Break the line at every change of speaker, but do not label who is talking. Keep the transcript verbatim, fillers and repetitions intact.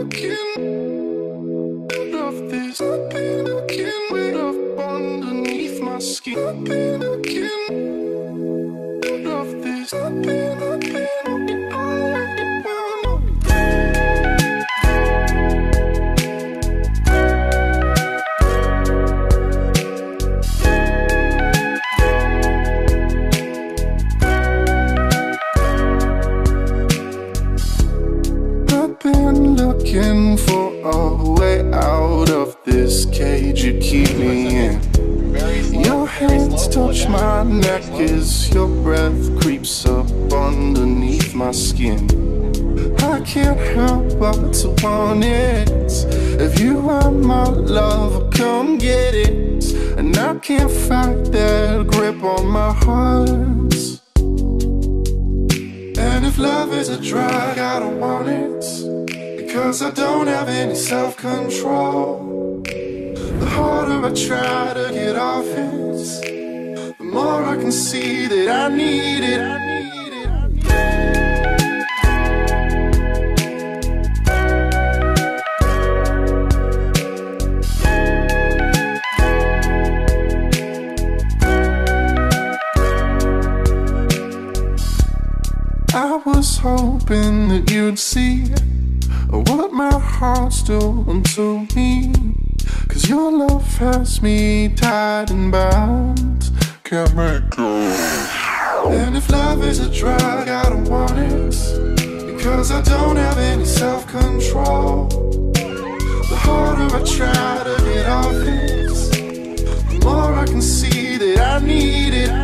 looking of this. I've been looking way up underneath my skin. I've been looking of this. I've been, I've been. Been looking for a way out of this cage you keep me in. Your hands touch my neck as your breath creeps up underneath my skin. I can't help but to want it. If you are my love, come get it. And I can't fight that grip on my heart. And if love is a drug, I don't want it, because I don't have any self-control. The harder I try to get off it, the more I can see that I need it, I need it, I need I was hoping that you'd see what my heart's doing to me, 'cause your love has me tied and bound, can't let go. And if love is a drug, I don't want it, because I don't have any self-control. The harder I try to get off it, the more I can see that I need it.